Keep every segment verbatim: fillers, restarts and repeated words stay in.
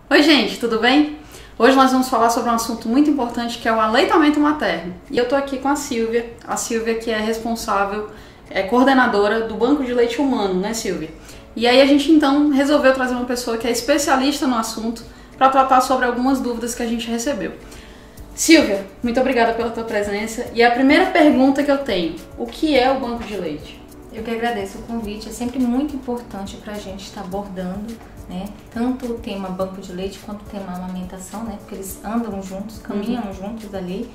Oi gente, tudo bem? Hoje nós vamos falar sobre um assunto muito importante que é o aleitamento materno. E eu tô aqui com a Silvia, a Silvia que é responsável, é coordenadora do Banco de Leite Humano, né Silvia? E aí a gente então resolveu trazer uma pessoa que é especialista no assunto para tratar sobre algumas dúvidas que a gente recebeu. Silvia, muito obrigada pela tua presença. E a primeira pergunta que eu tenho, o que é o Banco de Leite? Eu que agradeço o convite, é sempre muito importante para a gente estar abordando, né, tanto o tema banco de leite quanto o tema amamentação, né, porque eles andam juntos, caminham uhum. juntos ali,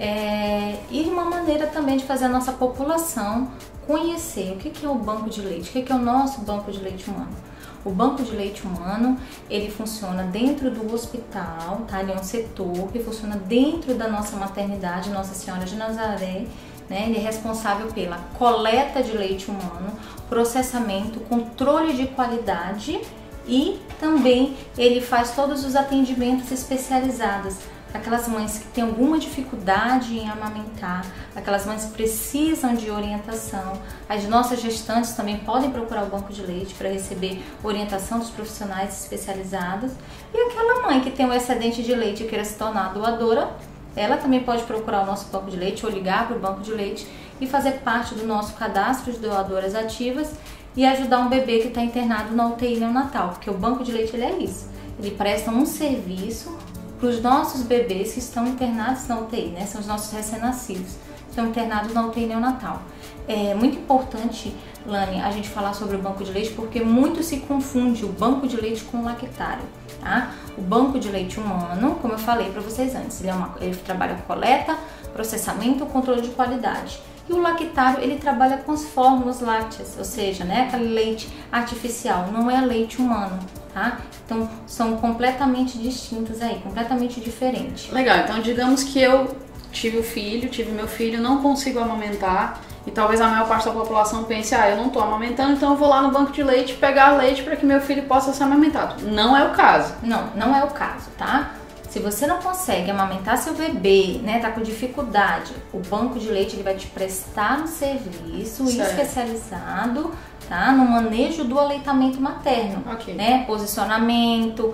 é, e uma maneira também de fazer a nossa população conhecer o que, que é o banco de leite, o que, que é o nosso banco de leite humano. O banco de leite humano, ele funciona dentro do hospital, tá? Ele é um setor que funciona dentro da nossa maternidade, Nossa Senhora de Nazaré, né? Ele é responsável pela coleta de leite humano, processamento, controle de qualidade e também ele faz todos os atendimentos especializados. Aquelas mães que têm alguma dificuldade em amamentar, aquelas mães que precisam de orientação, as nossas gestantes também podem procurar o banco de leite para receber orientação dos profissionais especializados. E aquela mãe que tem um excedente de leite e queira se tornar doadora, ela também pode procurar o nosso banco de leite ou ligar para o banco de leite e fazer parte do nosso cadastro de doadoras ativas e ajudar um bebê que está internado na U T I neonatal, porque o banco de leite ele é isso, ele presta um serviço para os nossos bebês que estão internados na U T I, né? São os nossos recém-nascidos, estão internados na U T I neonatal. É muito importante, Lani, a gente falar sobre o banco de leite porque muito se confunde o banco de leite com o lactário, tá? O banco de leite humano, como eu falei para vocês antes, ele, é uma, ele trabalha com coleta, processamento, controle de qualidade. E o lactário, ele trabalha com as fórmulas lácteas, ou seja, né, aquele leite artificial, não é leite humano, tá? Então, são completamente distintas aí, completamente diferentes. Legal, então digamos que eu tive o filho, tive meu filho, não consigo amamentar e talvez a maior parte da população pense, ah, eu não tô amamentando, então eu vou lá no banco de leite pegar leite para que meu filho possa ser amamentado. Não é o caso. Não, não é o caso, tá? Se você não consegue amamentar seu bebê, né, tá com dificuldade, o banco de leite ele vai te prestar um serviço certo. especializado, tá, no manejo do aleitamento materno, okay. né, posicionamento,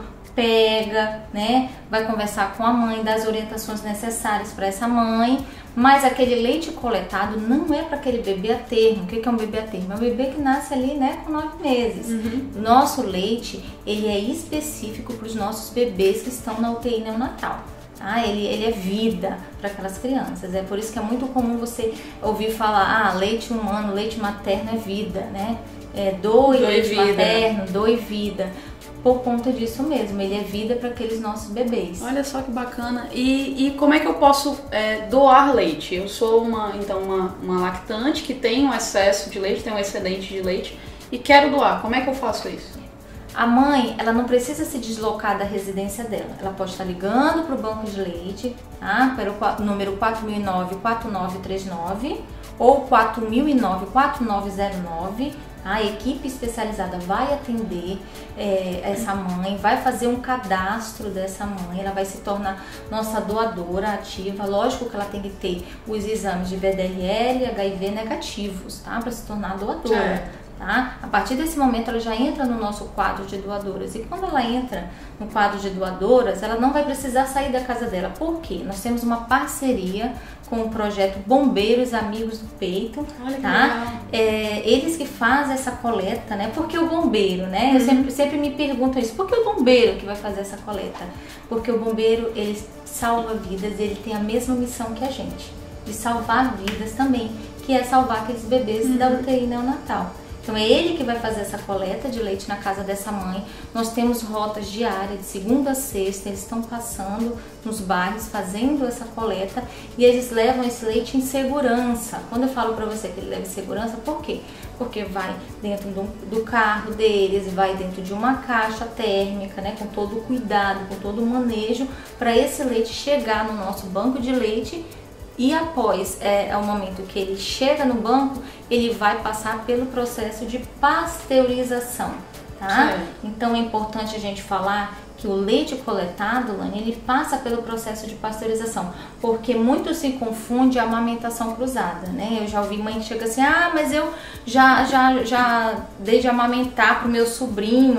pega, né, vai conversar com a mãe, dar as orientações necessárias para essa mãe, mas aquele leite coletado não é para aquele bebê a termo. O que é um bebê a termo? É um bebê que nasce ali, né, com nove meses. Uhum. Nosso leite, ele é específico para os nossos bebês que estão na U T I neonatal. Ah, ele, ele é vida para aquelas crianças. É por isso que é muito comum você ouvir falar, ah, leite humano, leite materno é vida, né? É, doe, doe leite vida. materno, doe vida. Por conta disso mesmo, ele é vida para aqueles nossos bebês. Olha só que bacana. E, e como é que eu posso é, doar leite? Eu sou uma, então, uma, uma lactante que tem um excesso de leite, tem um excedente de leite e quero doar. Como é que eu faço isso? A mãe, ela não precisa se deslocar da residência dela. Ela pode estar ligando para o banco de leite, tá? Para o número quatro mil e nove, quatro nove três nove ou quatro mil e nove, quatro nove zero nove. A equipe especializada vai atender é, essa mãe, vai fazer um cadastro dessa mãe, ela vai se tornar nossa doadora ativa. Lógico que ela tem que ter os exames de V D R L e H I V negativos, tá? Para se tornar doadora. É. Tá? A partir desse momento ela já entra no nosso quadro de doadoras e quando ela entra no quadro de doadoras ela não vai precisar sair da casa dela. Por quê? Nós temos uma parceria com o projeto Bombeiros Amigos do Peito. Olha que tá? Legal. É, eles que fazem essa coleta, né? Por que o bombeiro, né? Uhum. Eu sempre, sempre me pergunto isso, por que o bombeiro que vai fazer essa coleta? Porque o bombeiro, ele salva vidas, ele tem a mesma missão que a gente, de salvar vidas também, que é salvar aqueles bebês uhum. da U T I neonatal. Então é ele que vai fazer essa coleta de leite na casa dessa mãe. Nós temos rotas diárias, de segunda a sexta, eles estão passando nos bairros, fazendo essa coleta e eles levam esse leite em segurança. Quando eu falo para você que ele leva em segurança, por quê? Porque vai dentro do, do carro deles, vai dentro de uma caixa térmica, né, com todo o cuidado, com todo o manejo, para esse leite chegar no nosso banco de leite. E após é, é o momento que ele chega no banco, ele vai passar pelo processo de pasteurização, tá? Sim. Então é importante a gente falar que o leite coletado, Lani, ele passa pelo processo de pasteurização, porque muito se confunde a amamentação cruzada, né? Eu já ouvi mãe que chega assim, ah, mas eu já, já, já dei de amamentar pro meu sobrinho,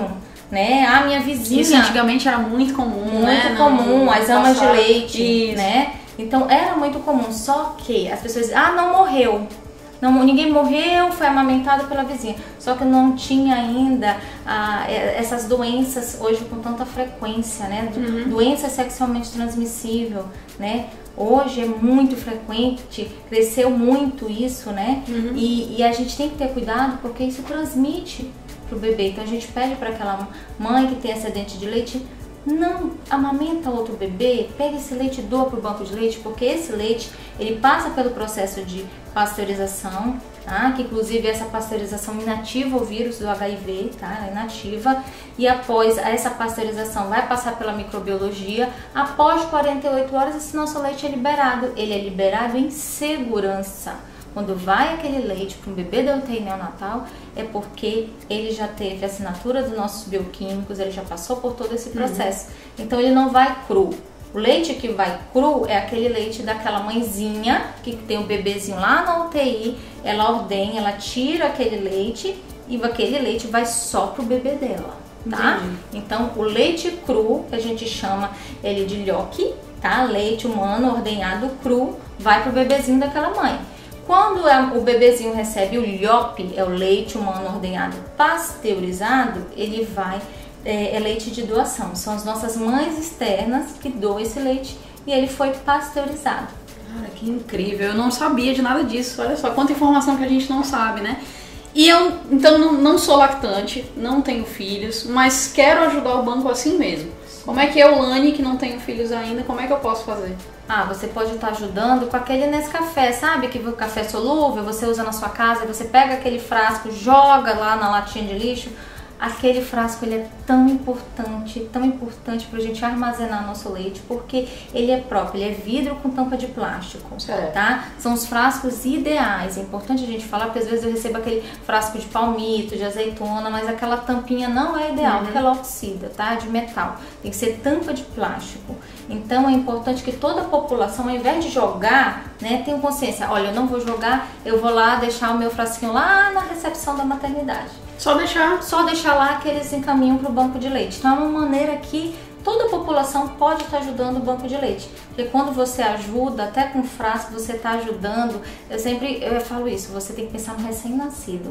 né? A minha vizinha... Isso antigamente era muito comum, muito né? Muito comum, não, as amas de leite, isso. né? Então era muito comum, só que as pessoas dizem, ah, não morreu. Não, ninguém morreu, foi amamentado pela vizinha. Só que não tinha ainda ah, essas doenças hoje com tanta frequência, né? Uhum. Doença sexualmente transmissível, né? Hoje é muito frequente, cresceu muito isso, né? Uhum. E, e a gente tem que ter cuidado porque isso transmite pro bebê. Então a gente pede para aquela mãe que tem excedente de leite, não amamenta outro bebê, pega esse leite e doa para o banco de leite, porque esse leite ele passa pelo processo de pasteurização, tá? Que inclusive essa pasteurização inativa o vírus do H I V, tá? Ela é inativa, e após essa pasteurização vai passar pela microbiologia, após quarenta e oito horas esse nosso leite é liberado, ele é liberado em segurança. Quando vai aquele leite para um bebê da U T I neonatal, é porque ele já teve a assinatura dos nossos bioquímicos, ele já passou por todo esse processo. Uhum. Então ele não vai cru. O leite que vai cru é aquele leite daquela mãezinha que tem o bebezinho lá na U T I, ela ordenha, ela tira aquele leite e aquele leite vai só pro bebê dela, tá? Entendi. Então o leite cru, que a gente chama ele de nhoque, tá? Leite humano ordenhado cru, vai pro bebezinho daquela mãe. Quando o bebezinho recebe o L H O P, é o leite humano ordenhado pasteurizado, ele vai, é, é leite de doação. São as nossas mães externas que doam esse leite e ele foi pasteurizado. Cara, que incrível, eu não sabia de nada disso, olha só, quanta informação que a gente não sabe, né? E eu, então, não, não sou lactante, não tenho filhos, mas quero ajudar o banco assim mesmo. Como é que eu, Lani, que não tenho filhos ainda, como é que eu posso fazer? Ah, você pode estar ajudando com aquele Nescafé, sabe? Que o café solúvel você usa na sua casa, você pega aquele frasco, joga lá na latinha de lixo. Aquele frasco ele é tão importante, tão importante pra gente armazenar nosso leite, porque ele é próprio, ele é vidro com tampa de plástico, certo. Tá? São os frascos ideais, é importante a gente falar, porque às vezes eu recebo aquele frasco de palmito, de azeitona, mas aquela tampinha não é ideal, uhum. porque ela oxida, tá? De metal, tem que ser tampa de plástico. Então é importante que toda a população, ao invés de jogar, né, tenha consciência, olha, eu não vou jogar, eu vou lá deixar o meu frasquinho lá na recepção da maternidade. Só deixar. Só deixar lá que eles encaminham para o banco de leite. Então é uma maneira que toda a população pode estar ajudando o banco de leite. Porque quando você ajuda, até com frasco, você está ajudando. Eu sempre eu falo isso, você tem que pensar no recém-nascido.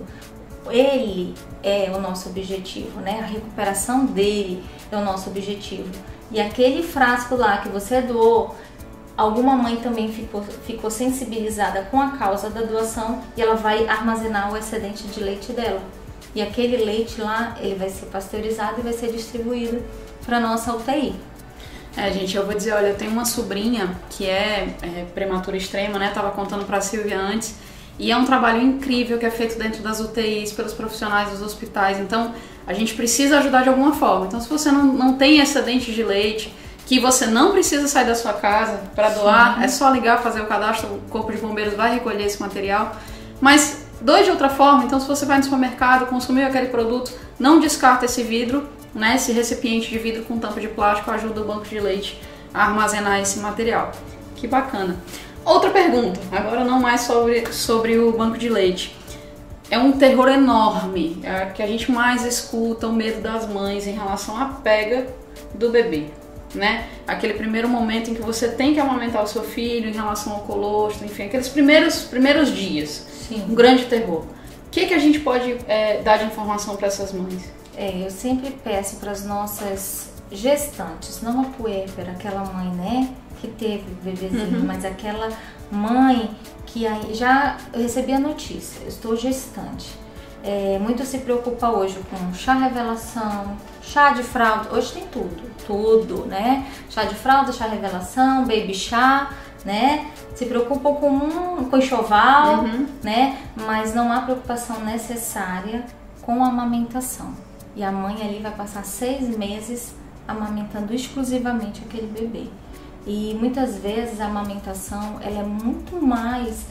Ele é o nosso objetivo, né? A recuperação dele é o nosso objetivo. E aquele frasco lá que você doou, alguma mãe também ficou, ficou sensibilizada com a causa da doação e ela vai armazenar o excedente de leite dela. E aquele leite lá, ele vai ser pasteurizado e vai ser distribuído para nossa U T I. É, gente, eu vou dizer, olha, eu tenho uma sobrinha que é, é prematura extrema, né? Tava contando pra Silvia antes. E é um trabalho incrível que é feito dentro das U T Is, pelos profissionais dos hospitais. Então, a gente precisa ajudar de alguma forma. Então, se você não, não tem excedente de leite, que você não precisa sair da sua casa para doar, sim, é só ligar, fazer o cadastro, o Corpo de Bombeiros vai recolher esse material. Mas dois de outra forma, então se você vai no supermercado, consumiu aquele produto, não descarta esse vidro, né, esse recipiente de vidro com tampa de plástico, ajuda o banco de leite a armazenar esse material. Que bacana. Outra pergunta, agora não mais sobre, sobre o banco de leite. É um terror enorme, é que a gente mais escuta, o medo das mães em relação à pega do bebê, né? Aquele primeiro momento em que você tem que amamentar o seu filho em relação ao colostro, enfim, aqueles primeiros, primeiros dias. Sim. Um grande terror. O que, que a gente pode é, dar de informação para essas mães? É, eu sempre peço para as nossas gestantes, não a puérpera, aquela mãe, né, que teve bebezinho, uhum. mas aquela mãe que aí já eu recebi a notícia, eu estou gestante. É, muito se preocupa hoje com chá revelação, chá de fralda, hoje tem tudo, tudo, né? Chá de fralda, chá revelação, baby chá, né? Se preocupam com, um, com enxoval, uhum. né? Mas não há preocupação necessária com a amamentação. E a mãe ali vai passar seis meses amamentando exclusivamente aquele bebê. E muitas vezes a amamentação ela é muito mais,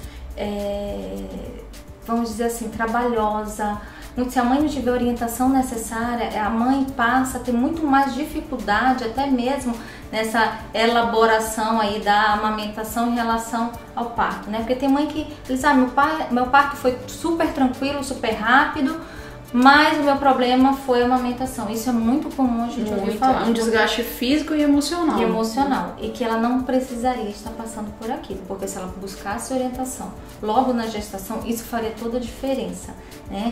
é, vamos dizer assim, trabalhosa. Se a mãe não tiver orientação necessária, a mãe passa a ter muito mais dificuldade, até mesmo nessa elaboração aí da amamentação em relação ao parto, né? Porque tem mãe que diz, ah, meu, pai, meu parto foi super tranquilo, super rápido, Mas o meu problema foi a amamentação. Isso é muito comum a gente ouvir falar. Um desgaste físico e emocional. E emocional. E que ela não precisaria estar passando por aquilo. Porque se ela buscasse orientação logo na gestação, isso faria toda a diferença, né?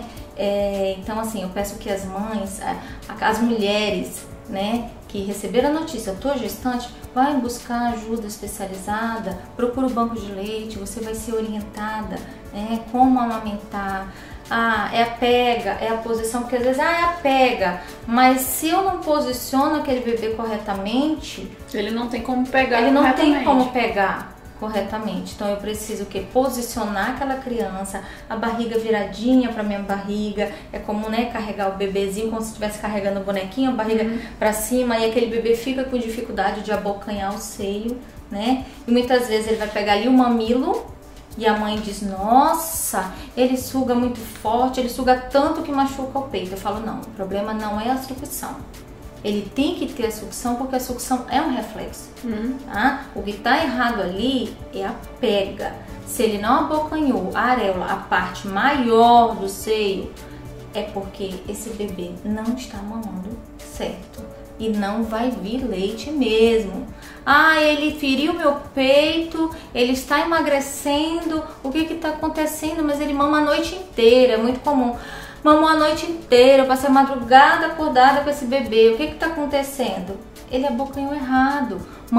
É, então, assim, eu peço que as mães, as mulheres, né, que receberam a notícia, eu tô gestante, vai buscar ajuda especializada, procura o banco de leite, você vai ser orientada, né, como amamentar. Ah, é a pega, é a posição, porque às vezes, ah, é a pega, mas se eu não posiciono aquele bebê corretamente, ele não tem como pegar ele não tem como pegar corretamente. Então eu preciso que posicionar aquela criança, a barriga viradinha para minha barriga, é como, né, carregar o bebezinho como se estivesse carregando o bonequinho, a barriga uhum. para cima, e aquele bebê fica com dificuldade de abocanhar o seio, né? E muitas vezes ele vai pegar ali o mamilo e a mãe diz, nossa, ele suga muito forte, ele suga tanto que machuca o peito. Eu falo, não, o problema não é a sucção. Ele tem que ter a sucção porque a sucção é um reflexo, uhum. tá? O que está errado ali é a pega. Se ele não abocanhou a areola, a parte maior do seio, é porque esse bebê não está mamando certo e não vai vir leite mesmo. Ah, ele feriu meu peito, ele está emagrecendo, o que que está acontecendo? Mas ele mama a noite inteira, é muito comum. Mamou a noite inteira, eu passei a madrugada acordada com esse bebê. O que que tá acontecendo? Ele abocanhou errado.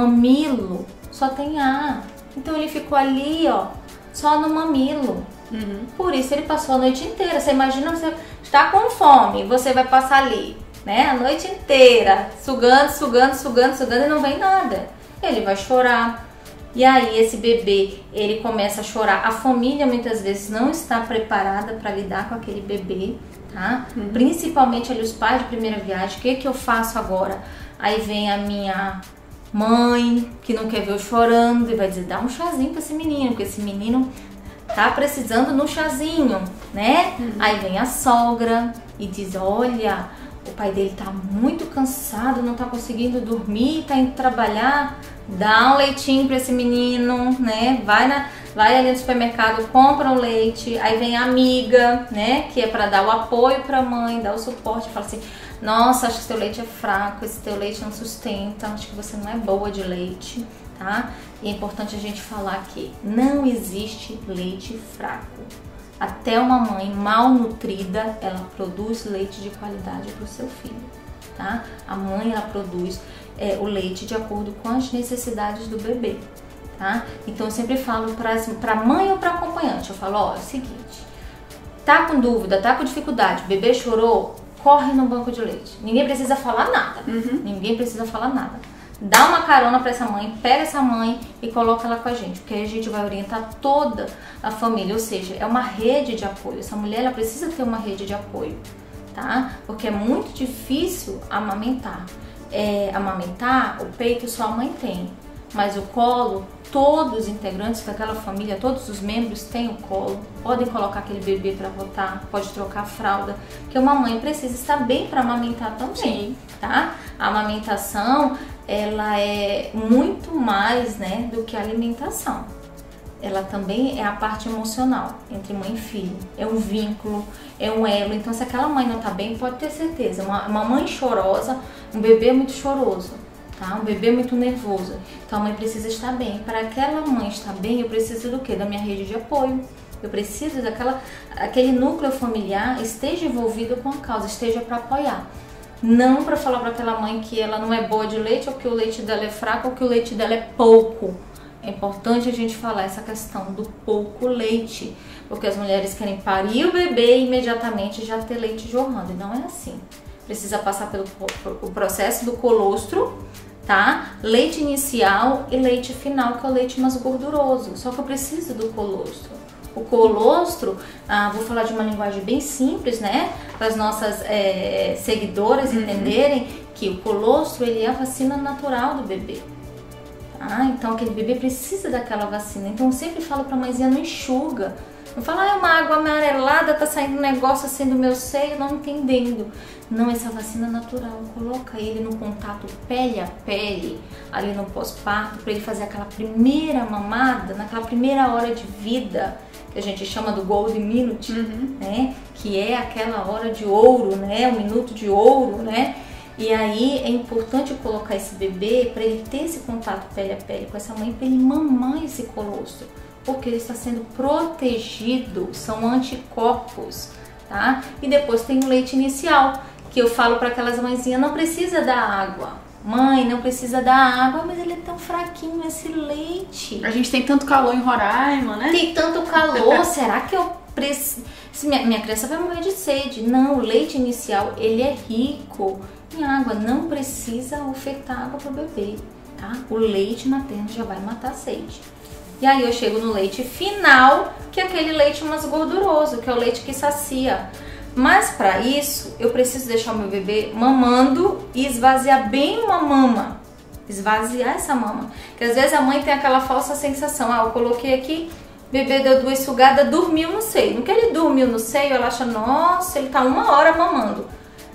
Mamilo só tem ar. Então ele ficou ali, ó, só no mamilo. Uhum. Por isso ele passou a noite inteira. Você imagina, você está com fome, você vai passar ali, né, a noite inteira, sugando, sugando, sugando, sugando e não vem nada. Ele vai chorar. E aí esse bebê, ele começa a chorar. A família muitas vezes não está preparada para lidar com aquele bebê, tá? Uhum. Principalmente ali os pais de primeira viagem. O que que eu faço agora? Aí vem a minha mãe, que não quer ver eu chorando, e vai dizer, dá um chazinho para esse menino, porque esse menino tá precisando no chazinho, né? Uhum. Aí vem a sogra e diz, olha, o pai dele tá muito cansado, não tá conseguindo dormir, tá indo trabalhar, dá um leitinho para esse menino, né? Vai, na, vai ali no supermercado, compra um leite. Aí vem a amiga, né? Que é para dar o apoio para a mãe, dar o suporte. Fala assim, nossa, acho que seu leite é fraco, esse teu leite não sustenta, acho que você não é boa de leite, tá? E é importante a gente falar que não existe leite fraco. Até uma mãe mal nutrida, ela produz leite de qualidade para o seu filho, tá? A mãe, ela produz é, o leite de acordo com as necessidades do bebê, tá? Então eu sempre falo para mãe ou para acompanhante, eu falo, ó, é o seguinte, tá com dúvida, tá com dificuldade, bebê chorou, corre no banco de leite. Ninguém precisa falar nada, uhum. ninguém precisa falar nada. Dá uma carona para essa mãe, pega essa mãe e coloca ela com a gente, porque aí a gente vai orientar toda a família, ou seja, é uma rede de apoio. Essa mulher, ela precisa ter uma rede de apoio, tá? Porque é muito difícil amamentar. É, amamentar, o peito só a mãe tem, mas o colo, todos os integrantes daquela família, todos os membros têm o colo, podem colocar aquele bebê para rotar, pode trocar a fralda, porque uma mãe precisa estar bem para amamentar também, Sim. tá? A amamentação, ela é muito mais, né, do que a alimentação. Ela também é a parte emocional entre mãe e filho. É um vínculo, é um elo. Então, se aquela mãe não tá bem, pode ter certeza. Uma, uma mãe chorosa, um bebê muito choroso, tá? Um bebê muito nervoso. Então, a mãe precisa estar bem. Para aquela mãe estar bem, eu preciso do quê? Da minha rede de apoio. Eu preciso daquela, aquele núcleo familiar esteja envolvido com a causa, esteja para apoiar. Não para falar para aquela mãe que ela não é boa de leite, ou que o leite dela é fraco, ou que o leite dela é pouco. É importante a gente falar essa questão do pouco leite, porque as mulheres querem parir o bebê e imediatamente já ter leite jorrando, e não é assim. Precisa passar pelo o processo do colostro, tá? Leite inicial e leite final, que é o leite mais gorduroso, só que eu preciso do colostro. O colostro, ah, vou falar de uma linguagem bem simples, né? Para as nossas é, seguidoras uhum. entenderem que o colostro, ele é a vacina natural do bebê. Tá? Então aquele bebê precisa daquela vacina. Então eu sempre falo para a mãezinha, não enxuga. Não fala, ah, é uma água amarelada, tá saindo um negócio assim do meu seio, não entendendo. Não, essa vacina natural, coloca ele no contato pele a pele, ali no pós-parto, para ele fazer aquela primeira mamada, naquela primeira hora de vida, que a gente chama do Golden Minute, uhum. né? Que é aquela hora de ouro, né? O minuto de ouro, né? E aí é importante colocar esse bebê para ele ter esse contato pele a pele com essa mãe, para ele mamar esse colostro, porque ele está sendo protegido, são anticorpos, tá? E depois tem o leite inicial, que eu falo para aquelas mãezinhas, não precisa dar água. Mãe, não precisa dar água, mas ele é tão fraquinho esse leite. A gente tem tanto calor em Roraima, né? Tem tanto calor, será que eu preciso... Minha, minha criança vai morrer de sede. Não, o leite inicial, ele é rico em água, não precisa ofertar água para o bebê, tá? O leite materno já vai matar a sede. E aí eu chego no leite final, que é aquele leite mais gorduroso, que é o leite que sacia. Mas para isso, eu preciso deixar o meu bebê mamando e esvaziar bem uma mama. Esvaziar essa mama. Porque às vezes a mãe tem aquela falsa sensação, ah, eu coloquei aqui, o bebê deu duas sugadas, dormiu no seio. No que ele dormiu no seio, ela acha, nossa, ele tá uma hora mamando.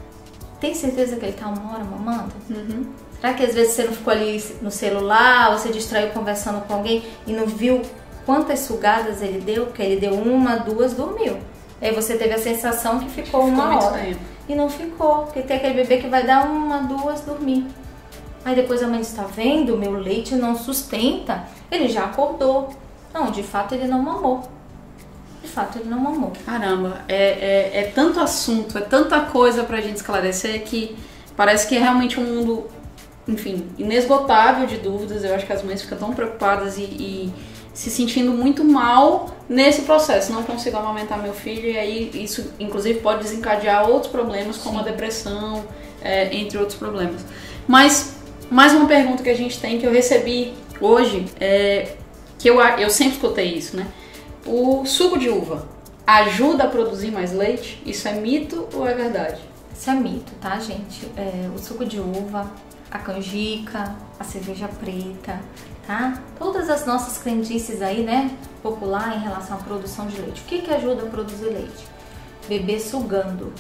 Tem certeza que ele tá uma hora mamando? Uhum. Será que às vezes você não ficou ali no celular, ou você distraiu conversando com alguém e não viu quantas sugadas ele deu? Porque ele deu uma, duas, dormiu. Aí você teve a sensação que ficou, ficou uma hora. Tempo. E não ficou, porque tem aquele bebê que vai dar uma, duas, dormir. Aí depois a mãe está vendo, meu leite não sustenta, ele já acordou. Não, de fato ele não mamou. De fato ele não mamou. Caramba, é, é, é tanto assunto, é tanta coisa pra gente esclarecer que parece que é realmente um mundo, enfim, inesgotável de dúvidas. Eu acho que as mães ficam tão preocupadas e... e se sentindo muito mal nesse processo, não consigo amamentar meu filho, e aí isso inclusive pode desencadear outros problemas, como Sim. a depressão, é, entre outros problemas. Mas mais uma pergunta que a gente tem, que eu recebi hoje, é, que eu, eu sempre escutei isso, né? O suco de uva ajuda a produzir mais leite? Isso é mito ou é verdade? Isso é mito, tá, gente? É, o suco de uva, a canjica, a cerveja preta, tá? Todas as nossas crendices aí, né, popular em relação à produção de leite. O que que ajuda a produzir leite? Bebê sugando.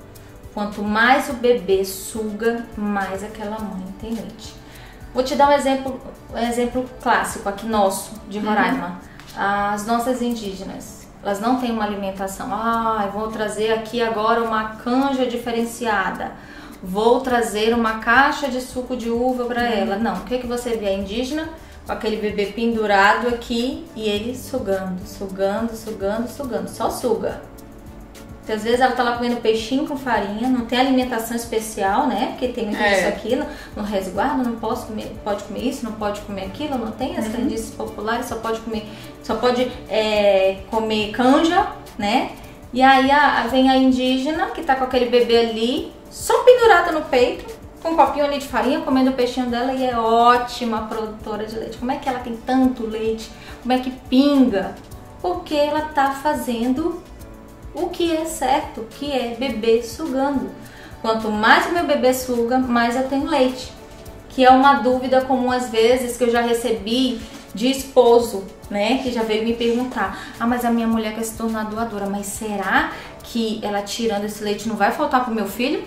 Quanto mais o bebê suga, mais aquela mãe tem leite. Vou te dar um exemplo, um exemplo clássico aqui nosso, de Roraima. Uhum. As nossas indígenas, elas não têm uma alimentação. Ah, eu vou trazer aqui agora uma canja diferenciada. Vou trazer uma caixa de suco de uva para uhum. ela. Não, o que que você vê? A indígena com aquele bebê pendurado aqui e ele sugando, sugando, sugando, sugando, só suga. Porque às vezes ela tá lá comendo peixinho com farinha, não tem alimentação especial, né? Porque tem muito é. isso aqui no, no resguardo, não posso comer, pode comer isso, não pode comer aquilo, não tem as uhum. crendices populares, só pode comer, só pode é, comer canja, né? E aí a, vem a indígena que tá com aquele bebê ali, só pendurada no peito, com um copinho ali de farinha, comendo o peixinho dela, e é ótima produtora de leite. Como é que ela tem tanto leite? Como é que pinga? Porque ela tá fazendo o que é certo, que é bebê sugando. Quanto mais o meu bebê suga, mais eu tenho leite. Que é uma dúvida comum às vezes que eu já recebi de esposo, né? Que já veio me perguntar, ah, mas a minha mulher quer se tornar doadora, mas será que ela tirando esse leite não vai faltar pro meu filho?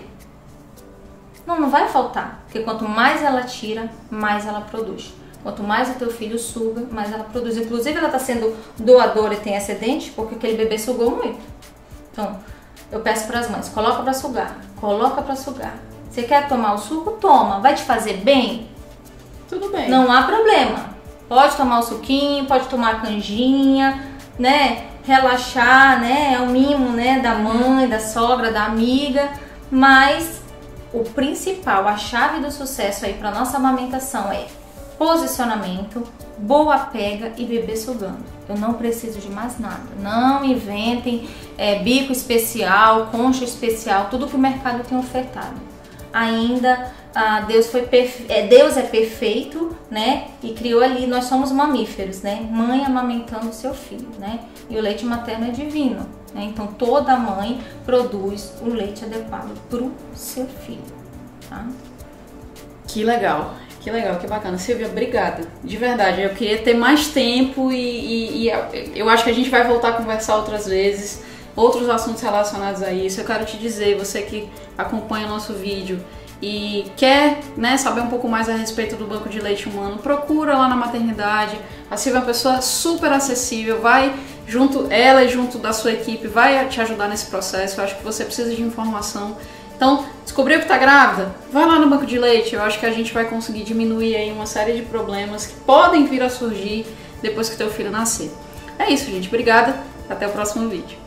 Não, não vai faltar, porque quanto mais ela tira, mais ela produz. Quanto mais o teu filho suga, mais ela produz. Inclusive ela está sendo doadora e tem excedente, porque aquele bebê sugou muito. Então, eu peço para as mães, coloca para sugar, coloca para sugar. Você quer tomar o suco? Toma. Vai te fazer bem? Tudo bem. Não há problema. Pode tomar o suquinho, pode tomar a canjinha, né? Relaxar, né? É o mimo, né? Da mãe, da sogra, da amiga, mas o principal, a chave do sucesso aí para nossa amamentação é posicionamento, boa pega e bebê sugando. Eu não preciso de mais nada. Não inventem é, bico especial, concha especial, tudo que o mercado tem ofertado. Ainda ah, Deus, foi perfe... é, Deus é perfeito, né? E criou ali, nós somos mamíferos, né? Mãe amamentando seu filho, né? E o leite materno é divino. Então toda mãe produz o leite adequado para o seu filho, tá? Que legal, Que legal, que bacana. Silvia, obrigada. De verdade, eu queria ter mais tempo e, e, e eu acho que a gente vai voltar a conversar outras vezes, outros assuntos relacionados a isso. Eu quero te dizer, você que acompanha o nosso vídeo e quer, né, saber um pouco mais a respeito do banco de leite humano, procura lá na maternidade. A Silvia é uma pessoa super acessível, vai junto, ela e junto da sua equipe, vai te ajudar nesse processo. Eu acho que você precisa de informação. Então, descobriu que está grávida? Vai lá no banco de leite, eu acho que a gente vai conseguir diminuir aí uma série de problemas que podem vir a surgir depois que teu filho nascer. É isso, gente. Obrigada. Até o próximo vídeo.